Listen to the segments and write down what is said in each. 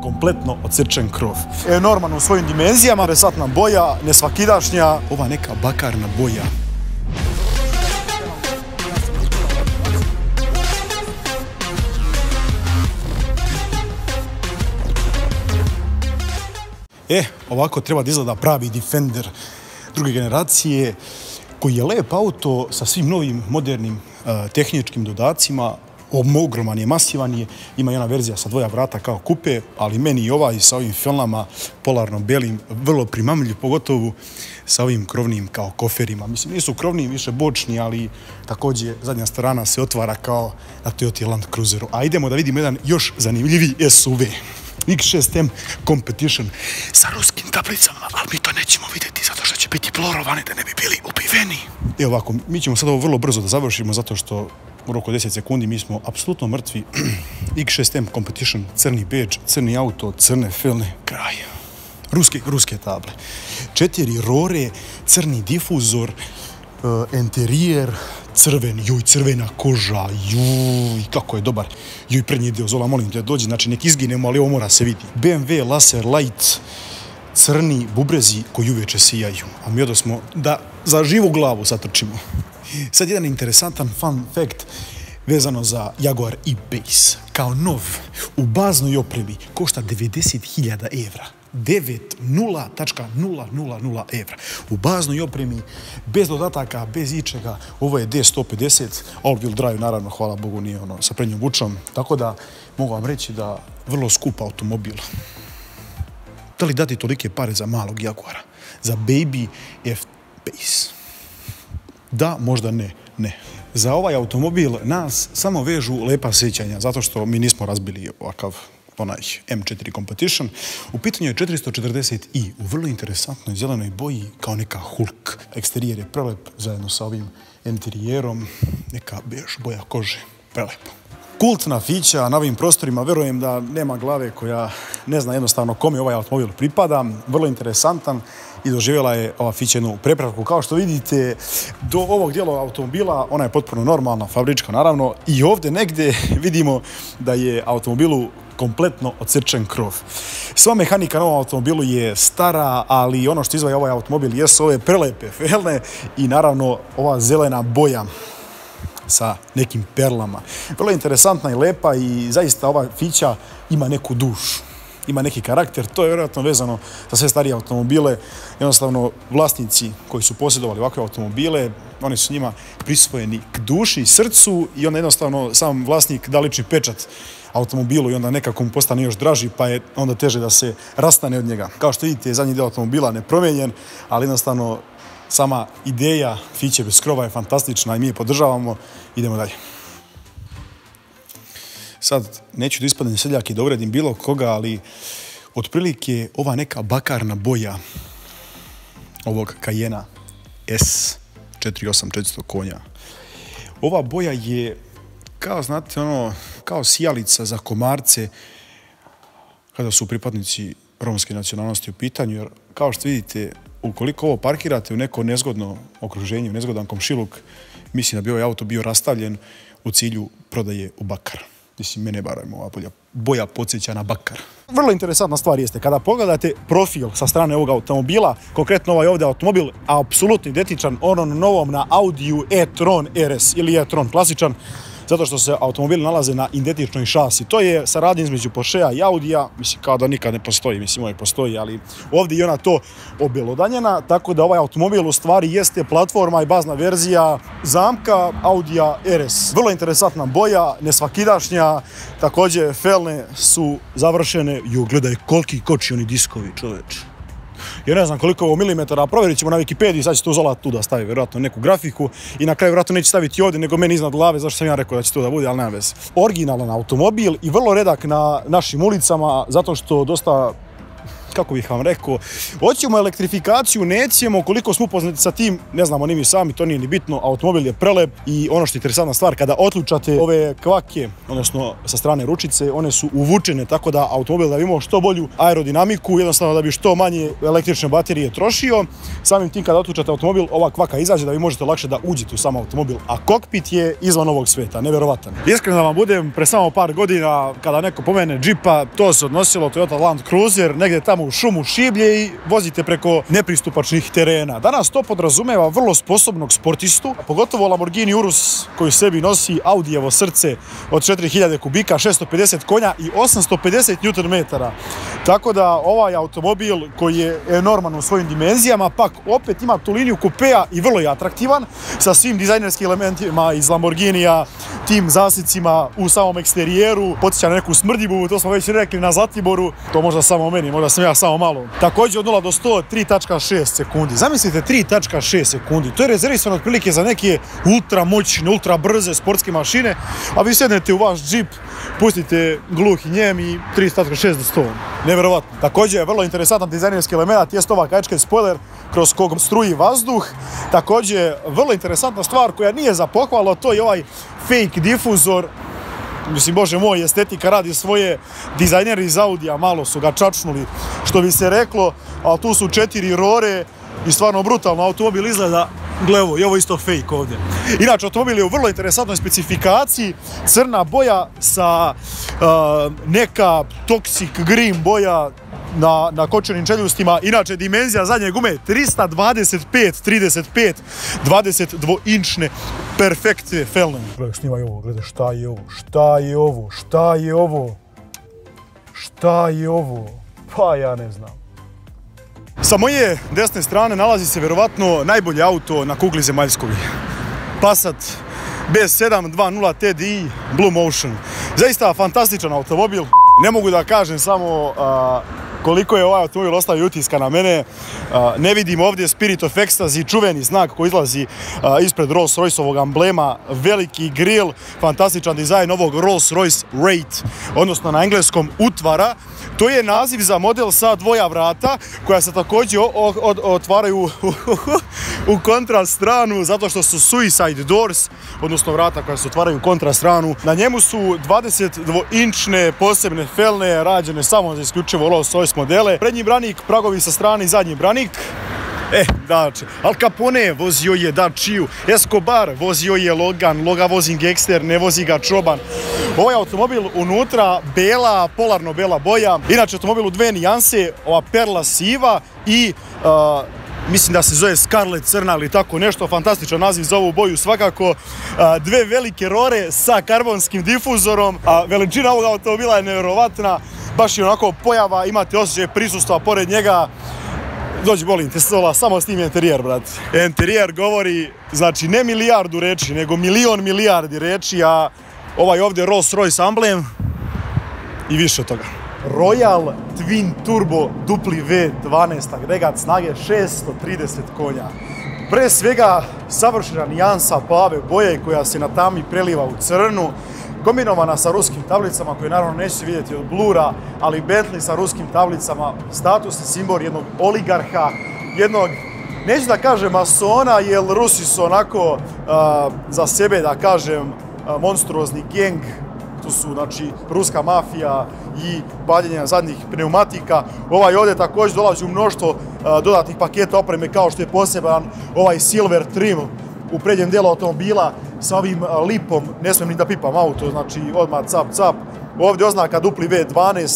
kompletno odsečen krov. Enorman u svojim dimenzijama, interesantna boja, nesvakidašnja, ova neka bakarna boja. Ovako treba da izgleda pravi Defender druge generacije, koji je lep auto sa svim novim, modernim tehničkim dodacima. Ogroman je, masivan je, ima jedna verzija sa dvoja vrata kao kupe, ali meni i ovaj sa ovim felnama polarno-belim vrlo primamljiv, pogotovo sa ovim krovnim kao koferima. Mislim, nisu krovni, više bočni, ali također zadnja strana se otvara kao na Toyota Land Cruiseru. A idemo da vidimo jedan još zanimljiviji SUV. X6M Competition sa ruskim tablicama, ali mi to nećemo vidjeti zato što će biti plorovani da ne bi bili ubiveni. Evo ovako, mi ćemo sad ovo vrlo brzo da završimo zato što u roku 10 sekundi mi smo apsolutno mrtvi. X6M Competition, crni bedž, crni auto, crne felne, kraj. Ruske table. 4 rore, crni difuzor, interijer, crvena koža, kako je dobar. Prednji dio, Zola, molim te, dođi, znači nek izginemo, ali ovo mora se vidi. BMW Laser Light, crni bubrezi koji uveče sijaju, a mi odosmo da za živu glavu satrčimo. Sad jedan interesantan fun fact vezano za Jaguar E-Pace. Kao nov, u baznoj opremi, košta 90.000 evra. 90.000 evra. U baznoj opremi, bez dodataka, bez ičega. Ovo je D150, all-wheel drive, naravno, hvala Bogu, nije ono sa prednjom vučom. Tako da mogu vam reći da vrlo skup automobil. Da li dati tolike pare za malog Jaguara? Za Baby F-Pace? Da, možda ne. Za ovaj automobil nas samo vežu lepa sjećanja, zato što mi nismo razbili ovakav onaj M4 Competition. U pitanju je 440i u vrlo interesantnoj zelenoj boji kao neka Hulk. Eksterijer je prelep zajedno sa ovim interijerom, neka bež boja kože, prelepo. Kultna fića na ovim prostorima, verujem da nema glave koja ne zna jednostavno kome ovaj automobil pripada. Vrlo interesantan i doživjela je ova fića jednu prepravku. Kao što vidite, do ovog dijela automobila ona je potpuno normalna, fabrička naravno. I ovdje negdje vidimo da je automobilu kompletno odsečen krov. Sva mehanika na ovom automobilu je stara, ali ono što izdvaja ovaj automobil jesu ove prelepe felne i naravno ova zelena boja sa nekim perlama. Vrlo interesantna i lepa i zaista ova fića ima neku dušu. Ima neki karakter, to je vjerojatno vezano za sve starije automobile. Jednostavno, vlasnici koji su posjedovali ovakve automobile, oni su njima prisvojeni k duši i srcu i onda jednostavno sam vlasnik da lični pečat automobilu i onda nekako mu postane još draži, pa je onda teže da se rastane od njega. Kao što vidite, zadnji deo automobila nepromijenjen, ali jednostavno sama ideja fiće bez krova je fantastična i mi je podržavamo. Idemo dalje. Sad, neću da ispadnem seljak i da uvredim bilo koga, ali otprilike ova neka bakarna boja ovog Cayena S 48400 konja. Ova boja je kao, znate, ono, kao sijalica za komarce kada su pripadnici romske nacionalnosti u pitanju, jer kao što vidite, ukoliko ovo parkirate u neko nezgodno okruženje, u nezgodan komšiluk, mislim da bi ovaj auto bio rastavljen u cilju prodaje u bakar. Mislim, mene barem ova boja podsjeća na bakar. Vrlo interesantna stvar jeste, kada pogledate profil sa strane ovog automobila, konkretno ovaj ovdje automobil, apsolutno identičan onom novom na Audiju e-tron RS ili e-tron klasičan, zato što se automobili nalaze na identičnoj šasi. To je saradnja između Porschea i Audija, mislim kao da nikad ne postoji, mislim ovaj postoji, ali ovdje je ona to obelodanjena, tako da ovaj automobil u stvari jeste platforma i bazna verzija zamka Audija RS. Vrlo interesantna boja, nesvakidašnja, također felne su završene. Gledaj koliki koči oni diskovi, čoveč. Ja ne znam koliko ovo milimetara, provjerit ćemo na Wikipediji, sad će to Zola tu da stavi vjerojatno neku grafiku i na kraju vjerojatno neće staviti ovdje nego meni iznad glave, zašto sam ja rekao da će to da bude, ali nema veze. Originalan automobil i vrlo redak na našim ulicama, zato što dosta kako bih vam rekao, hoćemo elektrifikaciju, nećemo, koliko smo upoznati sa tim, ne znamo ni mi sami, to nije ni bitno, automobil je prelep i ono što je interesantna stvar, kada otlučate ove kvake, odnosno sa strane ručice, one su uvučene, tako da automobil da bi imao što bolju aerodinamiku, jednostavno da bi što manje električne baterije trošio. Samim tim kada otlučate automobil, ova kvaka izađe da vi možete lakše da uđete u sam automobil, a kokpit je izvan ovog sveta, neverovatan. Iskreno da vam budem, pre samo par godina kada neko pomene džipa, to se odnosilo Toyota Land Cruiser, negdje tamo u šumu šiblje i vozite preko nepristupačnih terena. Danas to podrazumeva vrlo sposobnog sportistu, pogotovo Lamborghini Urus koji sebi nosi Audijevo srce od 4000 kubika, 650 konja i 850 Nm. Tako da ovaj automobil koji je enorman u svojim dimenzijama, pak opet ima tu liniju kupea i vrlo je atraktivan sa svim dizajnerskim elementima iz Lamborghinija, tim zasicima u samom eksterijeru, podsjeća na neku smrdljivu, to smo već rekli na Zlatiboru, to možda samo meni, možda sam ja samo malo. Također od 0 do 100, 3.6 sekundi. Zamislite 3.6 sekundi, to je rezervisano otprilike za neke ultra moćne, ultra brze sportske mašine, a vi sednete u vaš džip, pustite gluhi njem i 3.6 do 100. Neverovatno. Također je vrlo interesantan dizajnerski element, jest ova kačket spoiler kroz kog struji vazduh. Također vrlo interesantna stvar koja nije za pohvalu, to je ovaj fake difuzor. Mislim, bože moj, estetika radi svoje, dizajneri iz Audija malo su ga čačnuli, što bi se reklo, ali tu su 4 rore i stvarno brutalno automobil izgleda. Glevo, i ovo isto fake ovdje. Inače, automobil je u vrlo interesantnoj specifikaciji, crna boja sa neka toxic green boja na kočenim čeljustima. Inače, dimenzija zadnje gume 325-35, 22-inčne perfektne felne. Gledaj, snimaj ovo, gledaj, šta je ovo, šta je ovo, šta je ovo, šta je ovo, pa ja ne znam. Sa moje desne strane nalazi se vjerovatno najbolji auto na kugli zemaljskoj. Passat B720 TDI Blue Motion. Zaista fantastičan automobil. Ne mogu da kažem samo koliko je ovaj automobil ostavio utiska na mene. Ne vidim ovdje Spirit of Ecstasy, čuveni znak koji izlazi ispred Rolls-Royce-ovog amblema, veliki grill, fantastičan dizajn ovog Rolls-Royce Wraith, odnosno na engleskom utvara. To je naziv za model sa dvoja vrata koja se također otvaraju u kontra stranu zato što su suicide doors, odnosno vrata koja se otvaraju u kontra stranu. Na njemu su 22-inčne posebne felne rađene samo za isključivo Rolls-Royce modele. Prednji branik, pragovi sa strane i zadnji branik. Dače, Al Capone vozio je Dačiju, Escobar vozio je Logan, Loga vozi Gangster, ne vozi ga Čoban. Ovaj automobil unutra bela, polarno bela boja, inače automobil u dve nijanse, ova perla siva i mislim da se zove Scarlet crna ili tako nešto, fantastičan naziv za ovu boju svakako. Dve velike rore sa karbonskim difuzorom, a veličina ovog automobila je nevjerovatna, baš je onako pojava, imate osjećaj prisustva pored njega. Dođi, molim te, Sola, samo snimi interijer, brate. Interijer govori, znači, ne milijardu reči, nego milijardi reči, a ovaj ovdje Rolls-Royce amblem i više od toga. Royal Twin Turbo dupli V12 agregat snage 630 konja. Pre svega, savršena nijansa plave boje koja se na tami preliva u crnu, kombinovana sa ruskim tablicama koje naravno neće vidjeti od blura, ali Bentley sa ruskim tablicama, statusni simbol jednog oligarha, jednog, neću da kažem masona, jer Rusi su onako za sebe, da kažem, monstruozni geng. Tu su, znači, ruska mafija i paljenje zadnjih pneumatika. Ovaj ovdje također dolazi u mnoštvo dodatnih paketa opreme, kao što je poseban ovaj silver trim u prednjem dijelu automobila sa ovim lipom, ne smijem ni da pipam auto, znači odmah cap cap. Ovdje oznaka dupli V12,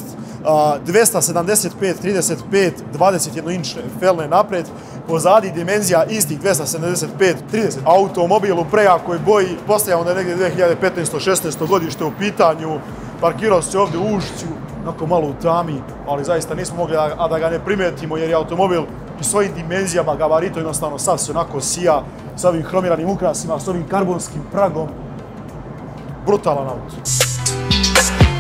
275-35, 21-inčne felne napred, pozadi dimenzija istih 275-30. Automobil u prejakoj boji, postavljamo da je negdje 2015-16 godište u pitanju, parkirao se ovdje u Ušću, onako malo u tami, ali zaista nismo mogli da ga ne primetimo jer je automobil i svojim dimenzijama, gabaritom, jednostavno sav se onako sija s ovim hromiranim ukrasima, s ovim karbonskim pragom. Brutalan auto.